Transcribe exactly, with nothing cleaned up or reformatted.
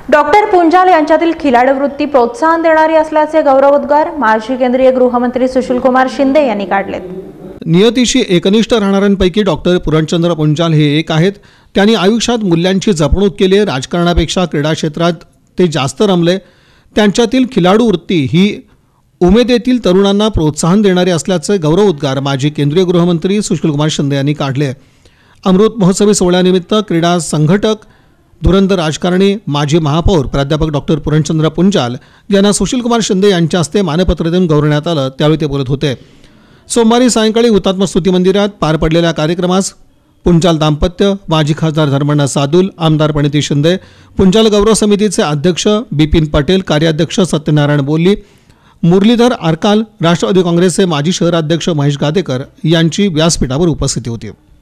Doctor Punjal यांच्यातील खिलाडी वृत्ती प्रोत्साहन देणारी असल्याचे गौरवोद्गार माजी केंद्रीय गृहमंत्री सुशीलकुमार शिंदे यांनी काढलेत. नियतीशी एकनिष्ठ राहणाऱ्यांपैकी डॉक्टर पुरणचंद्र पुंजाल हे एक आहेत. त्यांनी आयुष्यात मूल्यांची जपणूक केली. राजकारणापेक्षा क्रीडा क्षेत्रात ते जास्त रमले. त्यांच्यातील खिलाडू वृत्ती ही उमेदीतील तरुणांना प्रोत्साहन देणारी असल्याचे गौरवोद्गार माजी केंद्रीय गृहमंत्री सुशीलकुमार शिंदे यांनी काढले. अमृत महोत्सवी सोहळ्यानिमित्त क्रीडा संघटक, धुरंधर राजकारणी, माजी महापौर प्राध्यापक डॉक्टर पुरणचंद्र पुंजाल यांना सुशीलकुमार शिंदे यांच्या हस्ते मानपत्र देऊन गौरवण्यात आलं. त्यावेळी ते बोलत होते. सोमवारी सायंकाळी हुतात्मा स्तुती मंदिरात पार पडलेल्या कार्यक्रमास पुंजाल दाम्पत्य, माजी खासदार धर्मण्य सादुल, आमदार प्रणिती शिंदे, पुंजाल गौरव समितीचे अध्यक्ष बिपिन पटेल, कार्याध्यक्ष सत्यनारायण बोल्ली, मुरलीधर आरकाल, राष्ट्रवादी काँग्रेसचे माजी शहराध्यक्ष महेश गादेकर यांची व्यासपीठावर उपस्थिती होती.